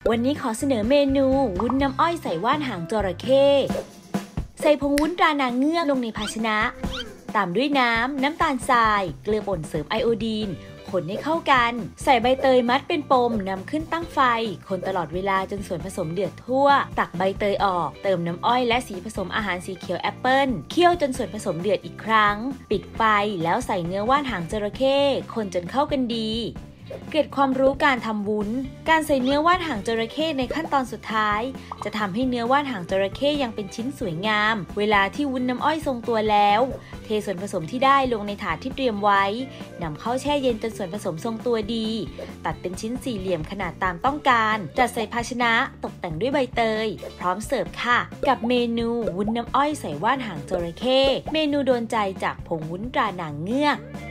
วันนี้ขอเสนอเมนูวุ้นน้ำอ้อยใส่ว่านหางจระเข้ใส่ผงวุ้นตรานางเงือกลงในภาชนะตามด้วยน้ำตาลทรายเกลือป่นเสริมไอโอดีนคนให้เข้ากันใส่ใบเตยมัดเป็นปมนำขึ้นตั้งไฟคนตลอดเวลาจนส่วนผสมเดือดทั่วตักใบเตยออกเติมน้ำอ้อยและสีผสมอาหารสีเขียวแอปเปิ้ลเคี่ยวจนส่วนผสมเดือดอีกครั้งปิดไฟแล้วใส่เนื้อว่านหางจระเข้คนจนเข้ากันดีเกร็ดความรู้การทำวุ้นการใส่เนื้อว่านหางจระเข้ในขั้นตอนสุดท้ายจะทำให้เนื้อว่านหางจระเข้ยังเป็นชิ้นสวยงามเวลาที่วุ้นน้ำอ้อยทรงตัวแล้วเทส่วนผสมที่ได้ลงในถาดที่เตรียมไว้นำเข้าแช่เย็นจนส่วนผสมทรงตัวดีตัดเป็นชิ้นสี่เหลี่ยมขนาดตามต้องการจัดใส่ภาชนะตกแต่งด้วยใบเตยพร้อมเสิร์ฟค่ะกับเมนูวุ้นน้ำอ้อยใส่ว่านหางจระเข้เมนูโดนใจจากผงวุ้นตรานางเงือก